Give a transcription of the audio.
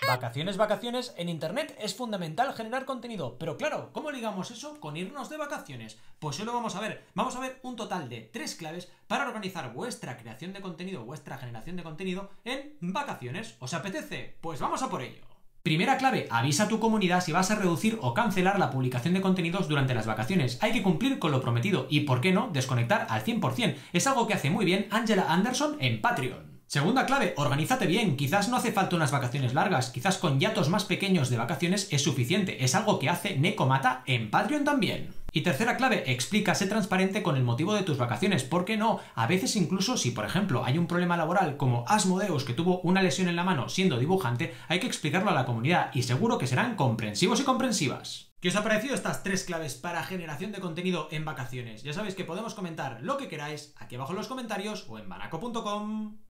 Vacaciones, vacaciones, en internet es fundamental generar contenido, pero claro, ¿cómo ligamos eso con irnos de vacaciones? Pues hoy lo vamos a ver. Vamos a ver un total de 3 claves para organizar vuestra creación de contenido, vuestra generación de contenido en vacaciones. ¿Os apetece? Pues vamos a por ello. Primera clave, avisa a tu comunidad si vas a reducir o cancelar la publicación de contenidos durante las vacaciones. Hay que cumplir con lo prometido y, ¿por qué no?, desconectar al 100%. Es algo que hace muy bien Angela Anderson en Patreon. Segunda clave, organízate bien. Quizás no hace falta unas vacaciones largas, quizás con hiatos más pequeños de vacaciones es suficiente. Es algo que hace Nekomata en Patreon también. Y tercera clave, explica, sé transparente con el motivo de tus vacaciones. ¿Por qué no? A veces incluso si, por ejemplo, hay un problema laboral como Asmodeus, que tuvo una lesión en la mano siendo dibujante, hay que explicarlo a la comunidad y seguro que serán comprensivos y comprensivas. ¿Qué os ha parecido estas 3 claves para generación de contenido en vacaciones? Ya sabéis que podemos comentar lo que queráis aquí abajo en los comentarios o en banaco.com.